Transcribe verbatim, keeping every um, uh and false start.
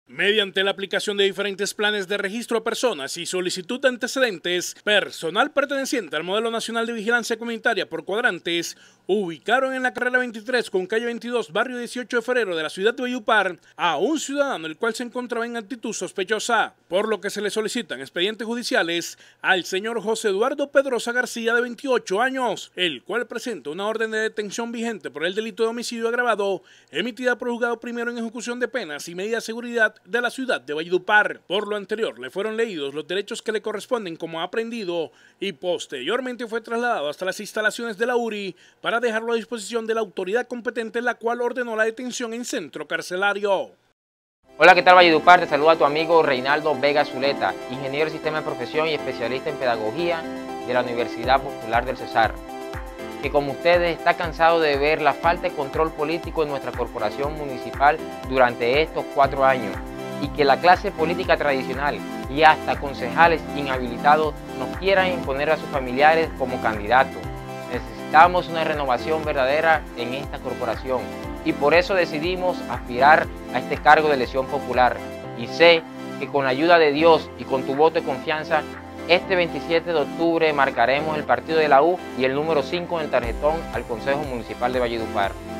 Mediante la aplicación de diferentes planes de registro de personas y solicitud de antecedentes, personal perteneciente al Modelo Nacional de Vigilancia Comunitaria por cuadrantes ubicaron en la carrera veintitrés con calle veintidós, barrio dieciocho de febrero de la ciudad de Valledupar a un ciudadano el cual se encontraba en actitud sospechosa, por lo que se le solicitan expedientes judiciales al señor José Eduardo Pedrosa García, de veintiocho años, el cual presenta una orden de detención vigente por el delito de homicidio agravado emitida por el juzgado primero en ejecución de penas y medidas de seguridad de la ciudad de Valledupar. Por lo anterior, le fueron leídos los derechos que le corresponden como aprendido y posteriormente fue trasladado hasta las instalaciones de la U R I para dejarlo a disposición de la autoridad competente, la cual ordenó la detención en centro carcelario. Hola, ¿qué tal Valledupar? Te saluda tu amigo Reinaldo Vega Zuleta, ingeniero de sistema de profesión y especialista en pedagogía de la Universidad Popular del Cesar, que como ustedes está cansado de ver la falta de control político en nuestra corporación municipal durante estos cuatro años y que la clase política tradicional y hasta concejales inhabilitados nos quieran imponer a sus familiares como candidatos. Necesitamos una renovación verdadera en esta corporación y por eso decidimos aspirar a este cargo de elección popular, y sé que con la ayuda de Dios y con tu voto de confianza, este veintisiete de octubre marcaremos el partido de la U y el número cinco en el tarjetón al Consejo Municipal de Valledupar.